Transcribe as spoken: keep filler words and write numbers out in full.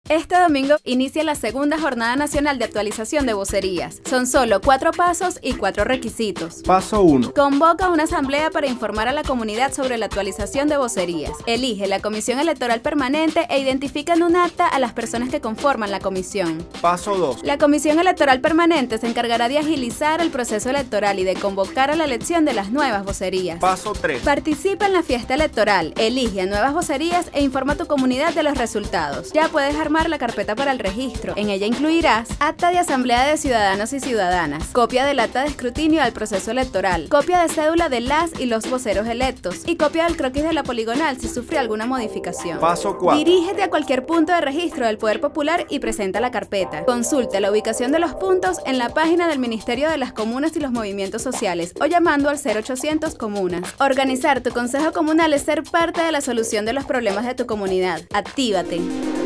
Este domingo inicia la segunda Jornada Nacional de Actualización de Vocerías. Son solo cuatro pasos y cuatro requisitos. Paso uno. Convoca una asamblea para informar a la comunidad sobre la actualización de vocerías. Elige la Comisión Electoral Permanente e identifica en un acta a las personas que conforman la comisión. Paso dos. La Comisión Electoral Permanente se encargará de agilizar el proceso electoral y de convocar a la elección de las nuevas vocerías. Paso tres. Participa en la fiesta electoral, elige a nuevas vocerías e informa a tu comunidad de los resultados. Ya puedes armar la carpeta para el registro. En ella incluirás acta de asamblea de ciudadanos y ciudadanas, copia del acta de escrutinio al proceso electoral, copia de cédula de las y los voceros electos y copia del croquis de la poligonal si sufrió alguna modificación. Paso cuatro. Dirígete a cualquier punto de registro del Poder Popular y presenta la carpeta. Consulta la ubicación de los puntos en la página del Ministerio de las Comunas y los Movimientos Sociales o llamando al cero ochocientos Comunas. Organizar tu consejo comunal es ser parte de la solución de los problemas de tu comunidad. Actívate.